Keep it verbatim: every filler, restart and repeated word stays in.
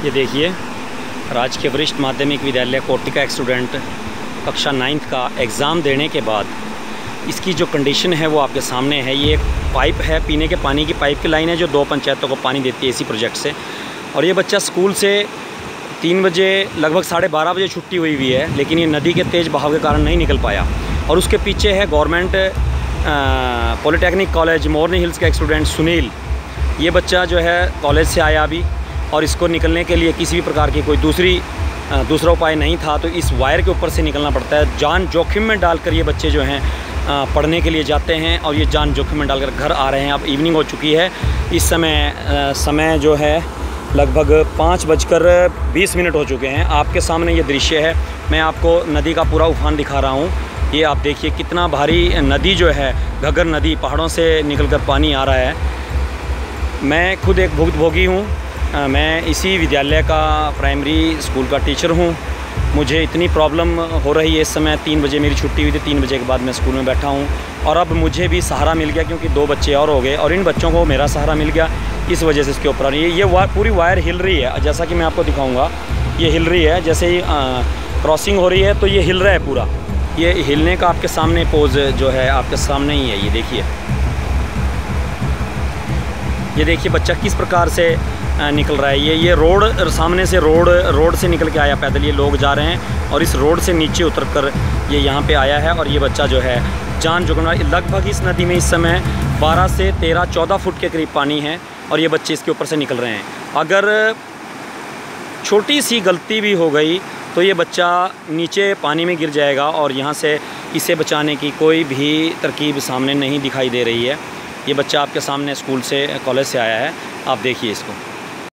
ये देखिए, राजकीय वरिष्ठ माध्यमिक विद्यालय कोटि का एक स्टूडेंट कक्षा नाइन्थ का एग्ज़ाम देने के बाद इसकी जो कंडीशन है वो आपके सामने है। ये एक पाइप है, पीने के पानी की पाइप की लाइन है जो दो पंचायतों को पानी देती है इसी प्रोजेक्ट से। और ये बच्चा स्कूल से तीन बजे लगभग साढ़े बारह बजे छुट्टी हुई हुई है, लेकिन ये नदी के तेज़ बहाव के कारण नहीं निकल पाया। और उसके पीछे है government polytechnic college Morni hills का एक स्टूडेंट सुनील। ये बच्चा जो है कॉलेज से आया अभी, और इसको निकलने के लिए किसी भी प्रकार की कोई दूसरी दूसरा उपाय नहीं था, तो इस वायर के ऊपर से निकलना पड़ता है। जान जोखिम में डालकर ये बच्चे जो हैं पढ़ने के लिए जाते हैं, और ये जान जोखिम में डालकर घर आ रहे हैं। अब इवनिंग हो चुकी है, इस समय समय जो है लगभग पाँच बजकर बीस मिनट हो चुके हैं। आपके सामने ये दृश्य है, मैं आपको नदी का पूरा उफान दिखा रहा हूँ। ये आप देखिए कितना भारी नदी जो है, घग्गर नदी, पहाड़ों से निकलकर पानी आ रहा है। मैं खुद एक भुक्तभोगी हूँ, मैं इसी विद्यालय का प्राइमरी स्कूल का टीचर हूँ। मुझे इतनी प्रॉब्लम हो रही है इस समय। तीन बजे मेरी छुट्टी हुई थी, तीन बजे के बाद मैं स्कूल में बैठा हूँ, और अब मुझे भी सहारा मिल गया क्योंकि दो बच्चे और हो गए, और इन बच्चों को मेरा सहारा मिल गया। इस वजह से इसके ऊपर ये ये वा, पूरी वायर हिल रही है, जैसा कि मैं आपको दिखाऊँगा। ये हिल रही है, जैसे ही क्रॉसिंग हो रही है तो ये हिल रहा है पूरा। ये हिलने का आपके सामने पोज जो है आपके सामने ही है। ये देखिए, ये देखिए बच्चा किस प्रकार से निकल रहा है। ये ये रोड सामने से रोड रोड से निकल के आया पैदल। ये लोग जा रहे हैं और इस रोड से नीचे उतर कर ये यहाँ पे आया है, और ये बच्चा जो है जान जोखिम। लगभग इस नदी में इस समय बारह से तेरह चौदह फुट के करीब पानी है, और ये बच्चे इसके ऊपर से निकल रहे हैं। अगर छोटी सी गलती भी हो गई तो ये बच्चा नीचे पानी में गिर जाएगा, और यहाँ से इसे बचाने की कोई भी तरकीब सामने नहीं दिखाई दे रही है। ये बच्चा आपके सामने स्कूल से कॉलेज से आया है, आप देखिए इसको।